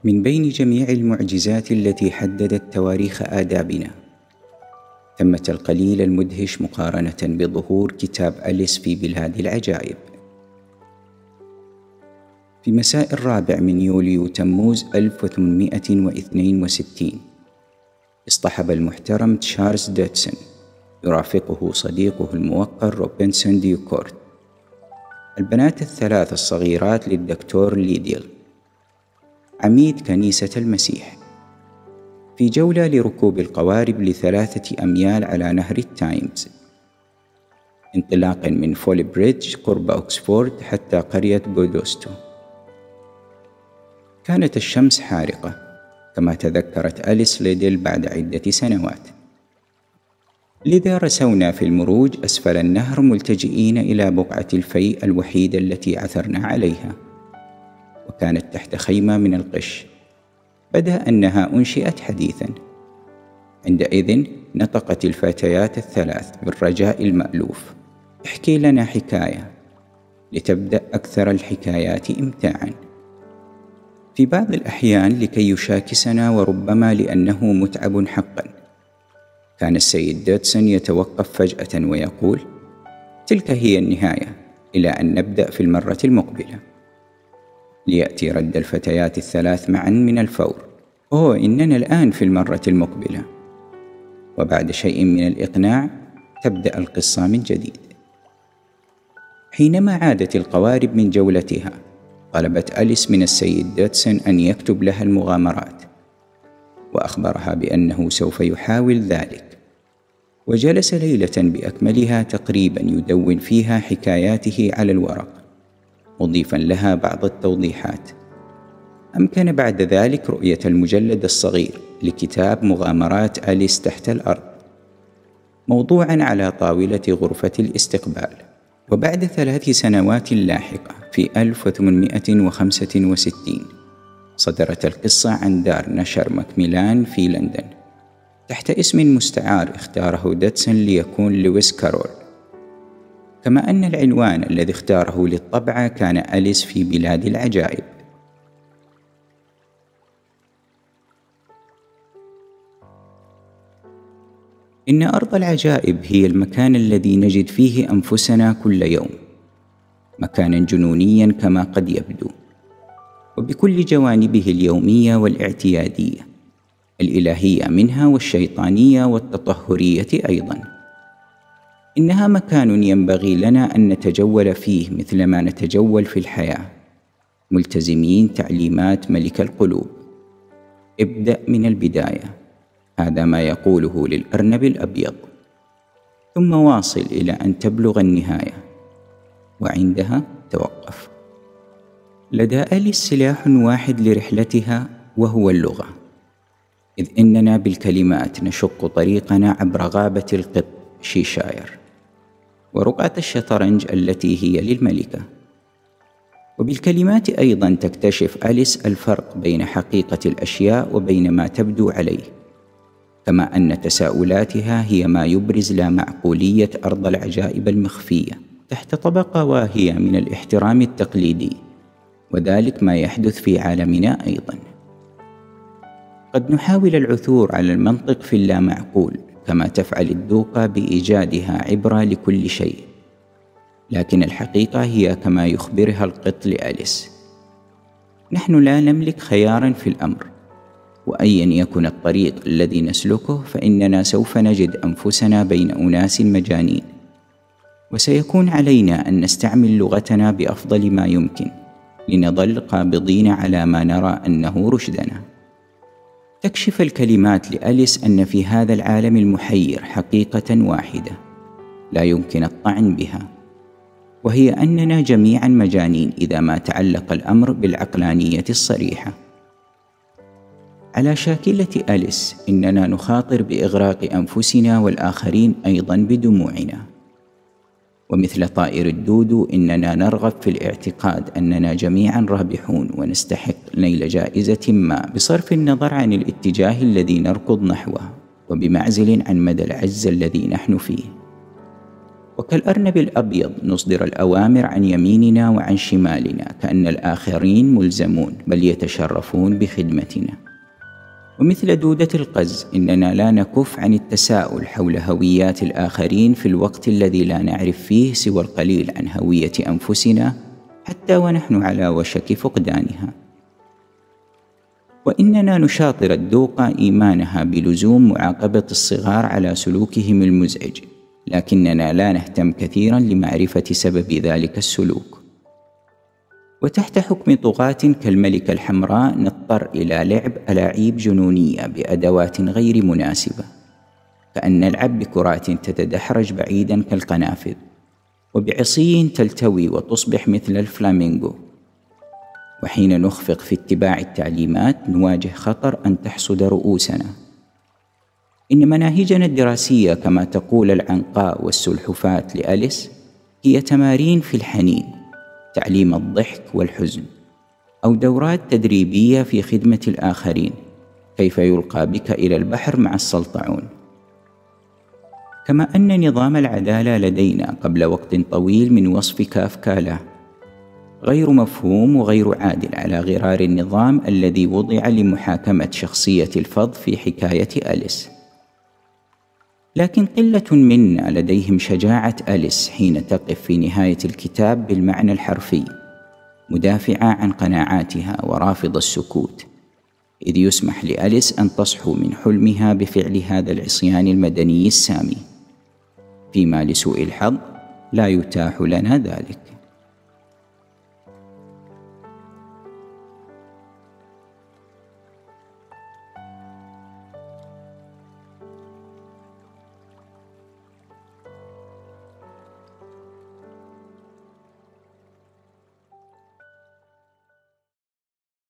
من بين جميع المعجزات التي حددت تواريخ آدابنا، ثمة القليل المدهش مقارنة بظهور كتاب أليس في بلاد العجائب. في مساء 4 من يوليو تموز 1862 اصطحب المحترم تشارلز دوتسون يرافقه صديقه الموقر روبنسون ديوكورت البنات الثلاث الصغيرات للدكتور ليديل عميد كنيسة المسيح في جولة لركوب القوارب ل3 أميال على نهر التايمز، انطلاقا من فول بريدج قرب أكسفورد حتى قرية بودوستو. كانت الشمس حارقة كما تذكرت أليس ليدل بعد عدة سنوات، لذا رسونا في المروج أسفل النهر ملتجئين إلى بقعة الفيء الوحيدة التي عثرنا عليها، وكانت تحت خيمة من القش بدا أنها أنشئت حديثا. عندئذ نطقت الفتيات الثلاث بالرجاء المألوف: احكي لنا حكاية، لتبدأ أكثر الحكايات إمتاعا. في بعض الأحيان لكي يشاكسنا، وربما لأنه متعب حقا، كان السيد دوتسون يتوقف فجأة ويقول: تلك هي النهاية، إلى أن نبدأ في المرة المقبلة. ليأتي رد الفتيات الثلاث معا من الفور: أوه، إننا الآن في المرة المقبلة. وبعد شيء من الإقناع تبدأ القصة من جديد. حينما عادت القوارب من جولتها، طلبت أليس من السيد دوتسون أن يكتب لها المغامرات، وأخبرها بأنه سوف يحاول ذلك. وجلس ليلة بأكملها تقريبا يدون فيها حكاياته على الورق، مضيفا لها بعض التوضيحات. أمكن بعد ذلك رؤية المجلد الصغير لكتاب مغامرات أليس تحت الأرض، موضوعا على طاولة غرفة الاستقبال. وبعد 3 سنوات لاحقة في 1865 صدرت القصة عن دار نشر ماكميلان في لندن تحت اسم مستعار اختاره دوتسون ليكون لويس كارول، كما أن العنوان الذي اختاره للطبعة كان أليس في بلاد العجائب. إن أرض العجائب هي المكان الذي نجد فيه أنفسنا كل يوم، مكانا جنونيا كما قد يبدو، وبكل جوانبه اليومية والاعتيادية، الإلهية منها والشيطانية والتطهرية أيضا. إنها مكان ينبغي لنا أن نتجول فيه مثلما نتجول في الحياة، ملتزمين تعليمات ملك القلوب: ابدأ من البداية، هذا ما يقوله للأرنب الأبيض، ثم واصل إلى أن تبلغ النهاية، وعندها توقف. لدى أليس سلاح واحد لرحلتها، وهو اللغة، إذ إننا بالكلمات نشق طريقنا عبر غابة القط شيشاير ورقعة الشطرنج التي هي للملكة. وبالكلمات أيضا تكتشف أليس الفرق بين حقيقة الأشياء وبين ما تبدو عليه، كما أن تساؤلاتها هي ما يبرز لا معقولية أرض العجائب المخفية تحت طبقة واهية من الاحترام التقليدي، وذلك ما يحدث في عالمنا أيضا. قد نحاول العثور على المنطق في اللامعقول كما تفعل الدوقة بإيجادها عبرة لكل شيء، لكن الحقيقة هي كما يخبرها القط لأليس: نحن لا نملك خيارا في الأمر، وأيا يكن الطريق الذي نسلكه فإننا سوف نجد أنفسنا بين أناس مجانين، وسيكون علينا أن نستعمل لغتنا بأفضل ما يمكن لنظل قابضين على ما نرى أنه رشدنا. تكشف الكلمات لأليس أن في هذا العالم المحير حقيقة واحدة لا يمكن الطعن بها، وهي أننا جميعا مجانين إذا ما تعلق الأمر بالعقلانية الصريحة. على شاكلة أليس إننا نخاطر بإغراق أنفسنا والآخرين أيضا بدموعنا، ومثل طائر الدودو إننا نرغب في الاعتقاد أننا جميعا رابحون ونستحق نيل جائزة ما، بصرف النظر عن الاتجاه الذي نركض نحوه، وبمعزل عن مدى العجز الذي نحن فيه. وكالأرنب الأبيض نصدر الأوامر عن يميننا وعن شمالنا كأن الآخرين ملزمون بل يتشرفون بخدمتنا. ومثل دودة القز إننا لا نكف عن التساؤل حول هويات الآخرين في الوقت الذي لا نعرف فيه سوى القليل عن هوية أنفسنا حتى ونحن على وشك فقدانها. وإننا نشاطر الدوق إيمانها بلزوم معاقبة الصغار على سلوكهم المزعج، لكننا لا نهتم كثيرا لمعرفة سبب ذلك السلوك. وتحت حكم طغاة كالملكة الحمراء نضطر إلى لعب ألاعيب جنونية بأدوات غير مناسبة، كأن نلعب بكرات تتدحرج بعيدا كالقنافذ، وبعصي تلتوي وتصبح مثل الفلامينغو. وحين نخفق في اتباع التعليمات نواجه خطر أن تحصد رؤوسنا. إن مناهجنا الدراسية كما تقول العنقاء والسلحفاة لأليس هي تمارين في الحنين، تعليم الضحك والحزن، أو دورات تدريبية في خدمة الآخرين، كيف يلقى بك إلى البحر مع السلطعون. كما أن نظام العدالة لدينا قبل وقت طويل من وصف كافكا له غير مفهوم وغير عادل على غرار النظام الذي وضع لمحاكمة شخصية الفظ في حكاية أليس. لكن قلة منا لديهم شجاعة أليس حين تقف في نهاية الكتاب بالمعنى الحرفي مدافعة عن قناعاتها ورافض السكوت، إذ يسمح لأليس أن تصحو من حلمها بفعل هذا العصيان المدني السامي، فيما لسوء الحظ لا يتاح لنا ذلك.